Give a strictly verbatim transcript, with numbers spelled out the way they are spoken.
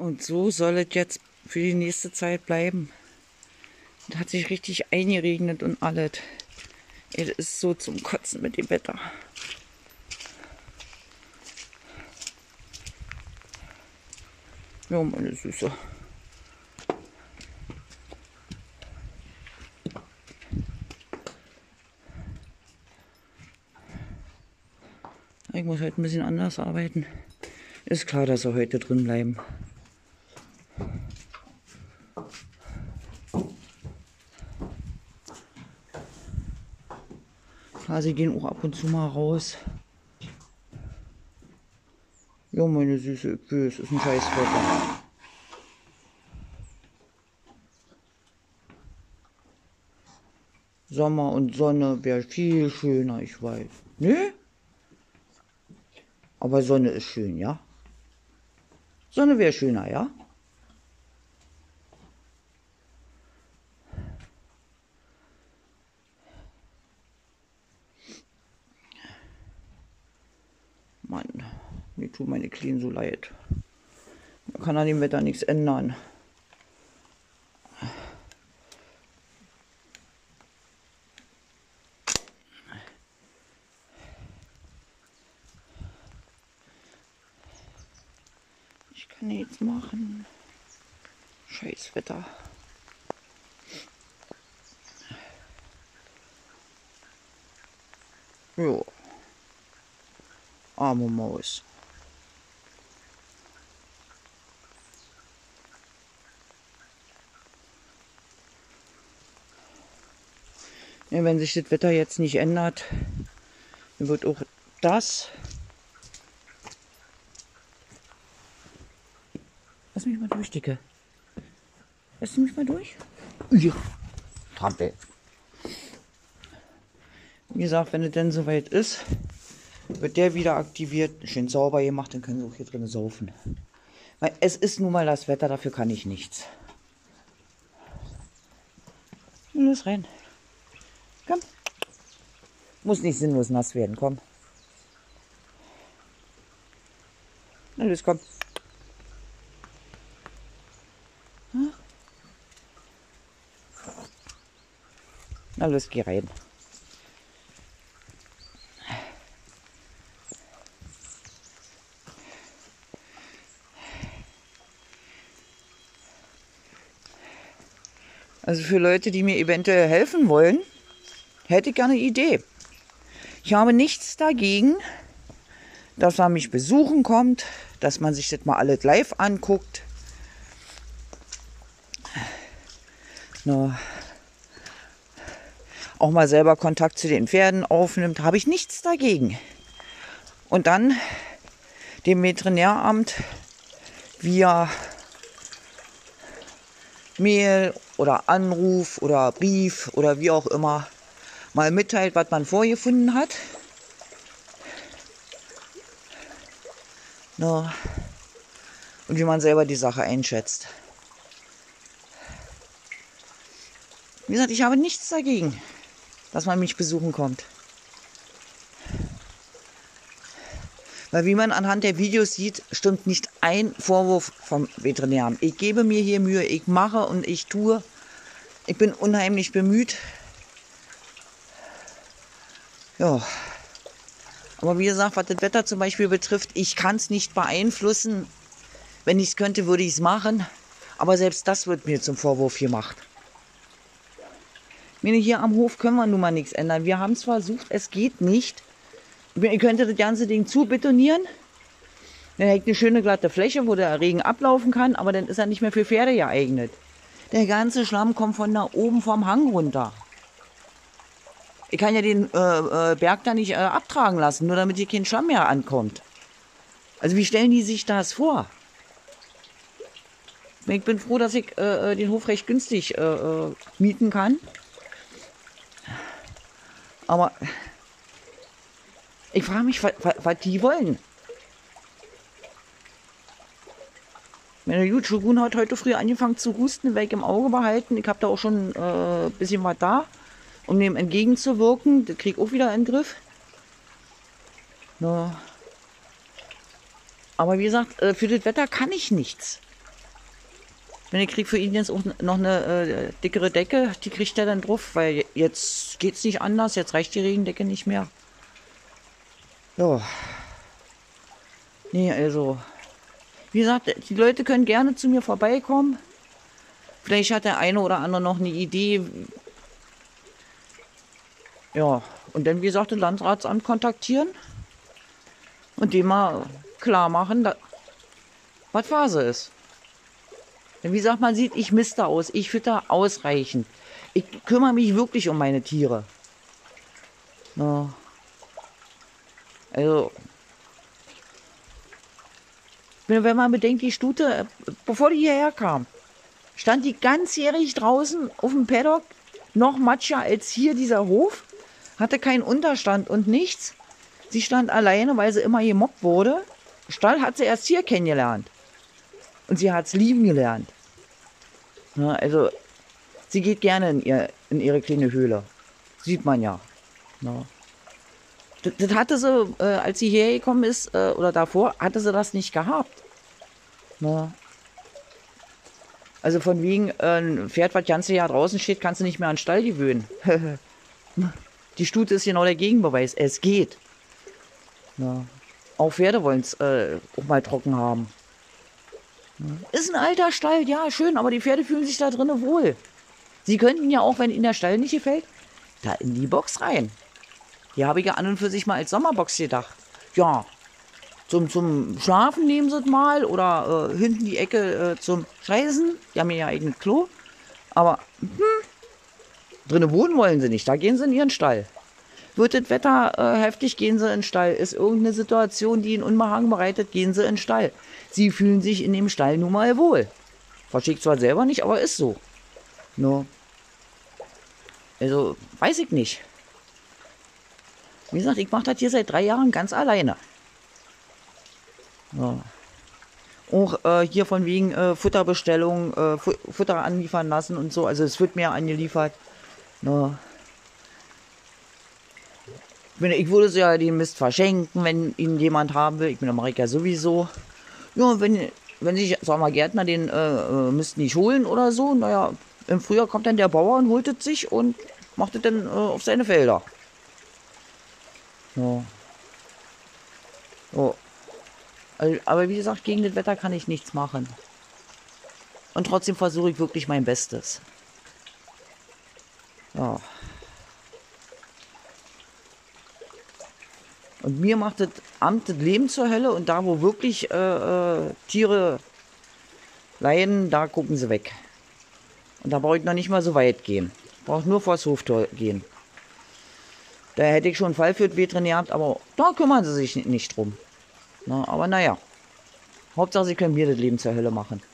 Und so soll es jetzt für die nächste Zeit bleiben. Es hat sich richtig eingeregnet und alles. Es ist so zum Kotzen mit dem Wetter. Ja, meine Süße. Ich muss heute ein bisschen anders arbeiten. Ist klar, dass wir heute drin bleiben. Klar, sie gehen auch ab und zu mal raus. Ja, meine Süße, ich will, es ist ein scheiß Wetter. Sommer und Sonne wäre viel schöner, ich weiß. Nö? Aber Sonne ist schön, ja? Sonne wäre schöner, ja? Mann, mir tut meine Kleinen so leid. Man kann an dem Wetter nichts ändern. Ich kann nichts machen. Scheiß Wetter. Jo. Arme Maus. Ja, wenn sich das Wetter jetzt nicht ändert, dann wird auch das. Lass mich mal durch, Dicke. Lass mich mal durch. Ja. Trampel. Wie gesagt, wenn es denn soweit ist, wird der wieder aktiviert, schön sauber gemacht, dann können sie auch hier drin saufen. Weil es ist nun mal das Wetter, dafür kann ich nichts. Los rein. Komm. Muss nicht sinnlos nass werden, komm. Na los, komm. Na los, geh rein. Also für Leute, die mir eventuell helfen wollen, hätte ich gerne eine Idee. Ich habe nichts dagegen, dass man mich besuchen kommt, dass man sich das mal alles live anguckt. No. Auch mal selber Kontakt zu den Pferden aufnimmt, habe ich nichts dagegen. Und dann dem Veterinäramt via Mail oder Anruf oder Brief oder wie auch immer mal mitteilt, was man vorgefunden hat. No. Und wie man selber die Sache einschätzt. Wie gesagt, ich habe nichts dagegen, dass man mich besuchen kommt. Weil wie man anhand der Videos sieht, stimmt nicht ein Vorwurf vom Veterinäramt. Ich gebe mir hier Mühe, ich mache und ich tue. Ich bin unheimlich bemüht. Ja. Aber wie gesagt, was das Wetter zum Beispiel betrifft, ich kann es nicht beeinflussen. Wenn ich es könnte, würde ich es machen. Aber selbst das wird mir zum Vorwurf gemacht. Ich meine, hier am Hof können wir nun mal nichts ändern. Wir haben es versucht, es geht nicht. Ihr könntet das ganze Ding zubetonieren. Dann hätte ich eine schöne glatte Fläche, wo der Regen ablaufen kann, aber dann ist er nicht mehr für Pferde geeignet. Der ganze Schlamm kommt von da oben vom Hang runter. Ich kann ja den äh, äh, Berg da nicht äh, abtragen lassen, nur damit hier kein Schlamm mehr ankommt. Also wie stellen die sich das vor? Ich bin froh, dass ich äh, den Hof recht günstig äh, äh, mieten kann. Aber ich frage mich, was, was die wollen. Meine gut, Shogun hat heute früh angefangen zu husten, weg im Auge behalten. Ich habe da auch schon ein äh, bisschen was da, um dem entgegenzuwirken. Das krieg ich auch wieder in den Griff. No. Aber wie gesagt, äh, für das Wetter kann ich nichts. Wenn ich krieg für ihn jetzt auch noch eine äh, dickere Decke, die kriegt er dann drauf, weil jetzt geht's nicht anders, jetzt reicht die Regendecke nicht mehr. Ja. Nee, also, wie gesagt, die Leute können gerne zu mir vorbeikommen. Vielleicht hat der eine oder andere noch eine Idee. Ja, und dann, wie gesagt, das Landratsamt kontaktieren und dem mal klar machen, was Phase ist. Denn wie gesagt, man sieht, ich miste aus, ich fütter ausreichend. Ich kümmere mich wirklich um meine Tiere. Ja. Also, wenn man bedenkt, die Stute, bevor die hierher kam, stand die ganzjährig draußen auf dem Paddock, noch matscher als hier dieser Hof, hatte keinen Unterstand und nichts. Sie stand alleine, weil sie immer gemobbt wurde. Stall hat sie erst hier kennengelernt. Und sie hat es lieben gelernt. Ja, also, sie geht gerne in, ihr, in ihre kleine Höhle. Sieht man ja. Ja. Das, das hatte sie, äh, als sie hierher gekommen ist, äh, oder davor, hatte sie das nicht gehabt. Ja. Also von wegen, äh, ein Pferd, was das ganze Jahr draußen steht, kannst du nicht mehr an den Stall gewöhnen. Die Stute ist genau der Gegenbeweis. Es geht. Ja. Auch Pferde wollen es äh, auch mal trocken haben. Ist ein alter Stall, ja, schön, aber die Pferde fühlen sich da drinnen wohl. Sie könnten ja auch, wenn ihnen der Stall nicht gefällt, da in die Box rein. Die habe ich ja an und für sich mal als Sommerbox gedacht. Ja, zum, zum Schlafen nehmen sie es mal oder äh, hinten die Ecke äh, zum Scheißen. Die haben ja eigenes Klo. Aber hm, drinnen wohnen wollen sie nicht, da gehen sie in ihren Stall. Wird das Wetter äh, heftig, gehen sie in den Stall. Ist irgendeine Situation, die ihnen Unbehagen bereitet, gehen sie in den Stall. Sie fühlen sich in dem Stall nun mal wohl. Verstehe ich zwar selber nicht, aber ist so. No. Also, weiß ich nicht. Wie gesagt, ich mache das hier seit drei Jahren ganz alleine. Ja. Auch äh, hier von wegen äh, Futterbestellung, äh, Futter anliefern lassen und so. Also es wird mir angeliefert. No. Ich würde so ja den Mist verschenken, wenn ihn jemand haben will. Ich bin Amerika sowieso. Ja, wenn, wenn sich, sag mal, Gärtner den äh, Mist nicht holen oder so, naja, im Frühjahr kommt dann der Bauer und holt es sich und macht es dann äh, auf seine Felder. Ja. So. Also, aber wie gesagt, gegen das Wetter kann ich nichts machen. Und trotzdem versuche ich wirklich mein Bestes. Ja. Und mir macht das Amt das Leben zur Hölle und da, wo wirklich äh, äh, Tiere leiden, da gucken sie weg. Und da brauche ich noch nicht mal so weit gehen. Ich brauche nur vors Hoftor gehen. Da hätte ich schon einen Fall für das Veterinär, aber da kümmern sie sich nicht drum. Na, aber naja, Hauptsache sie können mir das Leben zur Hölle machen.